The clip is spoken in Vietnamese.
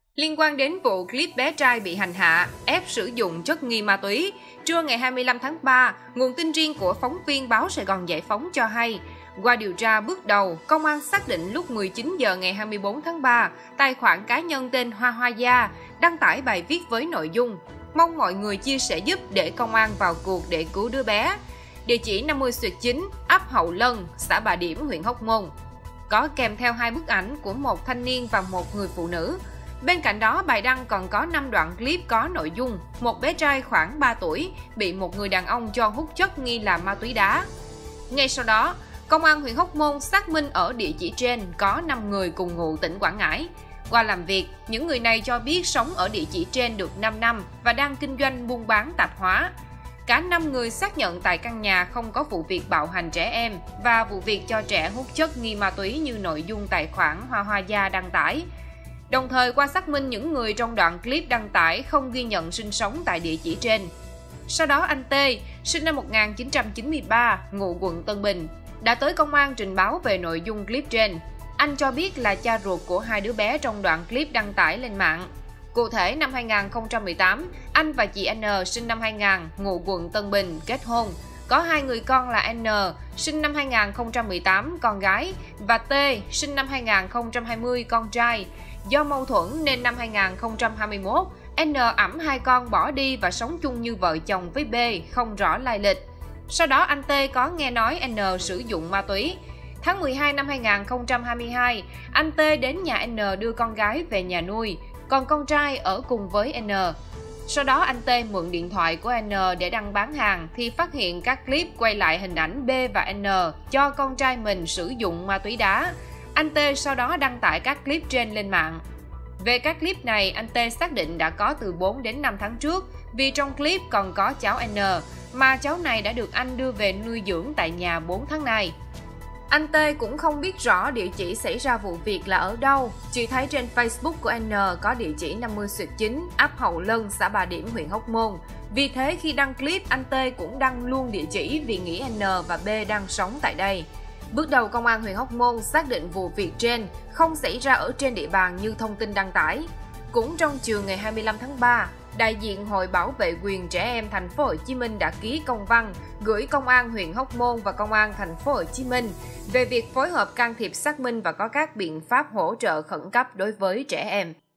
Liên quan đến vụ clip bé trai bị hành hạ, ép sử dụng chất nghi ma túy, trưa ngày 25 tháng 3, nguồn tin riêng của phóng viên báo Sài Gòn Giải phóng cho hay, qua điều tra bước đầu, công an xác định lúc 19 giờ ngày 24 tháng 3, tài khoản cá nhân tên Hoa Hoa Gia đăng tải bài viết với nội dung mong mọi người chia sẻ giúp để công an vào cuộc để cứu đứa bé. Địa chỉ 50/9, ấp Hậu Lân, xã Bà Điểm, huyện Hóc Môn. Có kèm theo 2 bức ảnh của một thanh niên và một người phụ nữ. Bên cạnh đó, bài đăng còn có 5 đoạn clip có nội dung một bé trai khoảng 3 tuổi bị một người đàn ông cho hút chất nghi là ma túy đá. Ngay sau đó, Công an huyện Hóc Môn xác minh ở địa chỉ trên có 5 người cùng ngụ tỉnh Quảng Ngãi. Qua làm việc, những người này cho biết sống ở địa chỉ trên được 5 năm và đang kinh doanh buôn bán tạp hóa. Cả 5 người xác nhận tại căn nhà không có vụ việc bạo hành trẻ em và vụ việc cho trẻ hút chất nghi ma túy như nội dung tài khoản Hoa Hoa Gia đăng tải. Đồng thời qua xác minh những người trong đoạn clip đăng tải không ghi nhận sinh sống tại địa chỉ trên. Sau đó anh T, sinh năm 1993, ngụ quận Tân Bình, đã tới công an trình báo về nội dung clip trên. Anh cho biết là cha ruột của 2 đứa bé trong đoạn clip đăng tải lên mạng. Cụ thể, năm 2018, anh và chị N, sinh năm 2000, ngụ quận Tân Bình, kết hôn. Có 2 người con là N, sinh năm 2018, con gái, và T, sinh năm 2020, con trai. Do mâu thuẫn nên năm 2021, N ẵm 2 con bỏ đi và sống chung như vợ chồng với B, không rõ lai lịch. Sau đó anh T có nghe nói N sử dụng ma túy. Tháng 12 năm 2022, anh T đến nhà N đưa con gái về nhà nuôi, còn con trai ở cùng với N. Sau đó anh T mượn điện thoại của N để đăng bán hàng thì phát hiện các clip quay lại hình ảnh B và N cho con trai mình sử dụng ma túy đá. Anh T sau đó đăng tải các clip trên lên mạng. Về các clip này, anh T xác định đã có từ 4 đến 5 tháng trước vì trong clip còn có cháu N, mà cháu này đã được anh đưa về nuôi dưỡng tại nhà 4 tháng nay. Anh T cũng không biết rõ địa chỉ xảy ra vụ việc là ở đâu, chỉ thấy trên Facebook của N có địa chỉ 50/9, ấp Hậu Lân, xã Bà Điểm, huyện Hóc Môn. Vì thế khi đăng clip, anh T cũng đăng luôn địa chỉ vì nghĩ N và B đang sống tại đây. Bước đầu, Công an huyện Hóc Môn xác định vụ việc trên không xảy ra ở trên địa bàn như thông tin đăng tải. Cũng trong chiều ngày 25 tháng 3, đại diện Hội Bảo vệ quyền trẻ em thành phố Hồ Chí Minh đã ký công văn gửi Công an huyện Hóc Môn và Công an thành phố Hồ Chí Minh về việc phối hợp can thiệp xác minh và có các biện pháp hỗ trợ khẩn cấp đối với trẻ em.